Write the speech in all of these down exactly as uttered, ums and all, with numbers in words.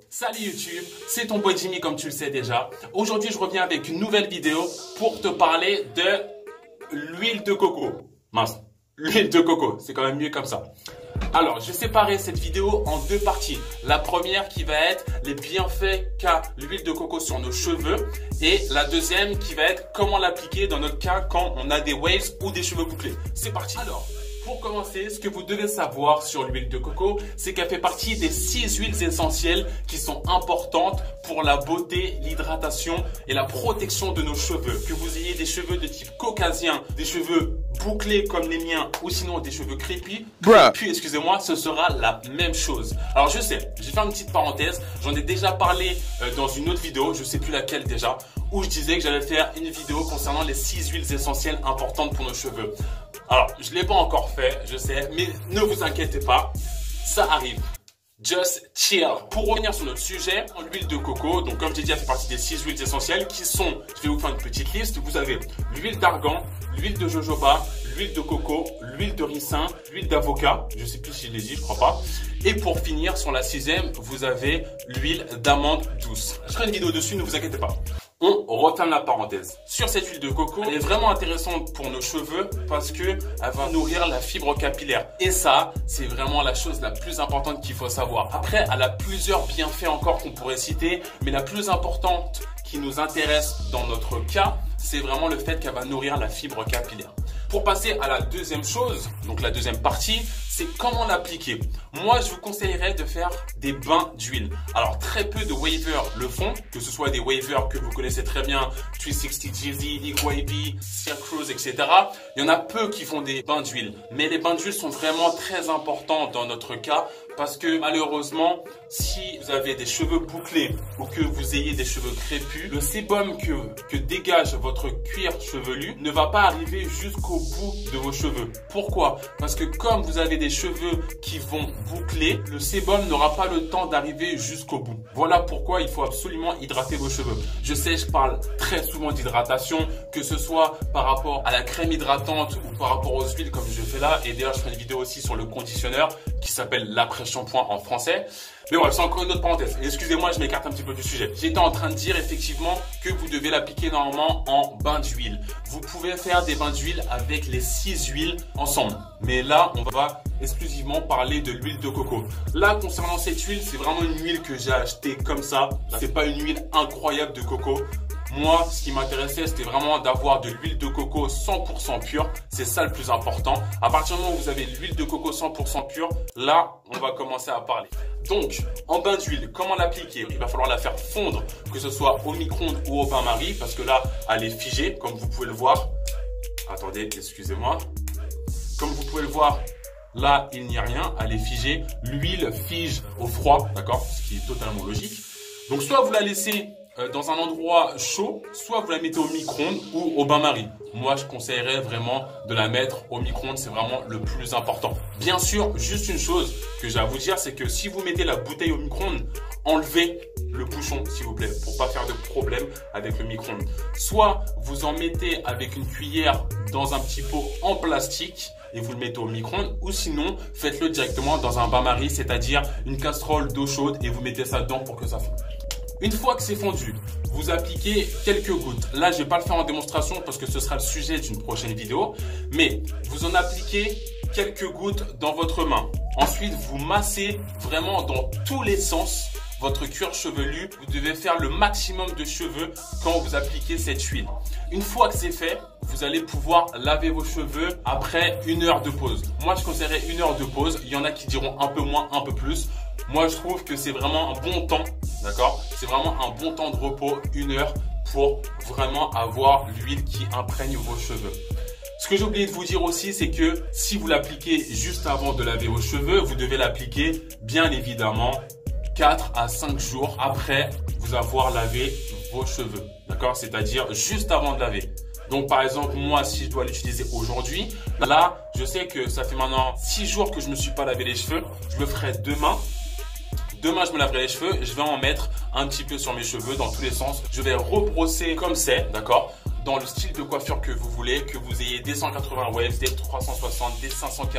Salut YouTube, c'est ton boy Jimmy comme tu le sais déjà. Aujourd'hui je reviens avec une nouvelle vidéo pour te parler de l'huile de coco. Mince, l'huile de coco, c'est quand même mieux comme ça. Alors, je vais séparer cette vidéo en deux parties. La première qui va être les bienfaits qu'a l'huile de coco sur nos cheveux. Et la deuxième qui va être comment l'appliquer dans notre cas quand on a des waves ou des cheveux bouclés. C'est parti. Alors, pour commencer, ce que vous devez savoir sur l'huile de coco, c'est qu'elle fait partie des six huiles essentielles qui sont importantes pour la beauté, l'hydratation et la protection de nos cheveux. Que vous ayez des cheveux de type caucasien, des cheveux bouclés comme les miens ou sinon des cheveux crépus, crépus, excusez-moi, ce sera la même chose. Alors je sais, j'ai fait une petite parenthèse, j'en ai déjà parlé euh, dans une autre vidéo, je sais plus laquelle déjà, où je disais que j'allais faire une vidéo concernant les six huiles essentielles importantes pour nos cheveux. Alors, je ne l'ai pas encore fait, je sais, mais ne vous inquiétez pas, ça arrive. Just chill. Pour revenir sur notre sujet, l'huile de coco, donc comme j'ai dit, elle fait partie des six huiles essentielles qui sont, je vais vous faire une petite liste, vous avez l'huile d'argan, l'huile de jojoba, l'huile de coco, l'huile de ricin, l'huile d'avocat, je ne sais plus si je l'ai dit, je crois pas. Et pour finir, sur la sixième, vous avez l'huile d'amande douce. Je ferai une vidéo dessus, ne vous inquiétez pas. On referme la parenthèse. Sur cette huile de coco, elle est vraiment intéressante pour nos cheveux parce que elle va nourrir la fibre capillaire. Et ça, c'est vraiment la chose la plus importante qu'il faut savoir. Après, elle a plusieurs bienfaits encore qu'on pourrait citer, mais la plus importante qui nous intéresse dans notre cas, c'est vraiment le fait qu'elle va nourrir la fibre capillaire. Pour passer à la deuxième chose, donc la deuxième partie, c'est comment l'appliquer. Moi, je vous conseillerais de faire des bains d'huile. Alors, très peu de wavers le font, que ce soit des wavers que vous connaissez très bien, trois cent soixante G Z, Nick Wavy, Silk Cruise, et cetera. Il y en a peu qui font des bains d'huile. Mais les bains d'huile sont vraiment très importants dans notre cas parce que malheureusement, si vous avez des cheveux bouclés ou que vous ayez des cheveux crépus, le sébum que, que dégage votre cuir chevelu ne va pas arriver jusqu'au bout de vos cheveux. Pourquoi? Parce que comme vous avez des cheveux qui vont boucler, le sébum n'aura pas le temps d'arriver jusqu'au bout. Voilà pourquoi il faut absolument hydrater vos cheveux. Je sais, je parle très souvent d'hydratation, que ce soit par rapport à la crème hydratante ou par rapport aux huiles comme je fais là. Et d'ailleurs, je ferai une vidéo aussi sur le conditionneur qui s'appelle l'après-shampoing en français. Mais bref, c'est encore une autre parenthèse. Excusez-moi, je m'écarte un petit peu du sujet. J'étais en train de dire effectivement que vous devez l'appliquer normalement en bain d'huile. Vous pouvez faire des bains d'huile avec les six huiles ensemble. Mais là, on va exclusivement parler de l'huile de coco. Là, concernant cette huile, c'est vraiment une huile que j'ai achetée comme ça. C'est pas une huile incroyable de coco. Moi, ce qui m'intéressait, c'était vraiment d'avoir de l'huile de coco cent pour cent pure. C'est ça le plus important. À partir du moment où vous avez l'huile de coco cent pour cent pure, là, on va commencer à parler. Donc, en bain d'huile, comment l'appliquer? Il va falloir la faire fondre, que ce soit au micro-ondes ou au bain-marie, parce que là, elle est figée, comme vous pouvez le voir. Attendez, excusez-moi. Comme vous pouvez le voir, là, il n'y a rien, elle est figée. L'huile fige au froid, d'accord? Ce qui est totalement logique. Donc, soit vous la laissez dans un endroit chaud, soit vous la mettez au micro-ondes ou au bain-marie. Moi, je conseillerais vraiment de la mettre au micro-ondes, c'est vraiment le plus important. Bien sûr, juste une chose que j'ai à vous dire, c'est que si vous mettez la bouteille au micro-ondes, enlevez le bouchon, s'il vous plaît, pour pas faire de problème avec le micro-ondes. Soit vous en mettez avec une cuillère dans un petit pot en plastique et vous le mettez au micro-ondes, ou sinon, faites-le directement dans un bain-marie, c'est-à-dire une casserole d'eau chaude et vous mettez ça dedans pour que ça fonde. Une fois que c'est fondu, vous appliquez quelques gouttes. Là, je ne vais pas le faire en démonstration parce que ce sera le sujet d'une prochaine vidéo. Mais vous en appliquez quelques gouttes dans votre main. Ensuite, vous massez vraiment dans tous les sens votre cuir chevelu. Vous devez faire le maximum de cheveux quand vous appliquez cette huile. Une fois que c'est fait, vous allez pouvoir laver vos cheveux après une heure de pause. Moi, je conseillerais une heure de pause. Il y en a qui diront un peu moins, un peu plus. Moi, je trouve que c'est vraiment un bon temps, d'accord? C'est vraiment un bon temps de repos, une heure, pour vraiment avoir l'huile qui imprègne vos cheveux. Ce que j'ai oublié de vous dire aussi, c'est que si vous l'appliquez juste avant de laver vos cheveux, vous devez l'appliquer, bien évidemment, quatre à cinq jours après vous avoir lavé vos cheveux, d'accord? C'est-à-dire juste avant de laver. Donc, par exemple, moi, si je dois l'utiliser aujourd'hui, là, je sais que ça fait maintenant six jours que je ne me suis pas lavé les cheveux. Je le ferai demain. Demain, je me laverai les cheveux. Je vais en mettre un petit peu sur mes cheveux dans tous les sens. Je vais rebrosser comme c'est, d'accord? Dans le style de coiffure que vous voulez, que vous ayez des cent quatre-vingts waves, des trois cent soixante, des cinq cent quarante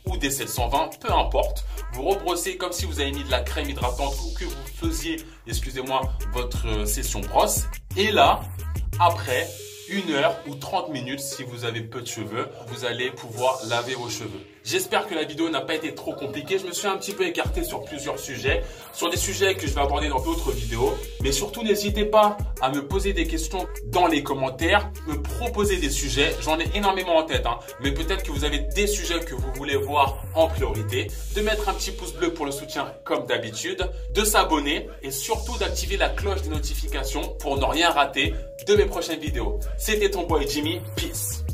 ou des sept cent vingt, peu importe. Vous rebrossez comme si vous avez mis de la crème hydratante ou que vous faisiez, excusez-moi, votre session brosse. Et là, après une heure ou trente minutes, si vous avez peu de cheveux, vous allez pouvoir laver vos cheveux. J'espère que la vidéo n'a pas été trop compliquée. Je me suis un petit peu écarté sur plusieurs sujets, sur des sujets que je vais aborder dans d'autres vidéos. Mais surtout, n'hésitez pas à me poser des questions dans les commentaires, me proposer des sujets. J'en ai énormément en tête, hein. Mais peut-être que vous avez des sujets que vous voulez voir en priorité. De mettre un petit pouce bleu pour le soutien comme d'habitude, de s'abonner et surtout d'activer la cloche des notifications pour ne rien rater de mes prochaines vidéos. C'était ton boy Jimmy. Peace.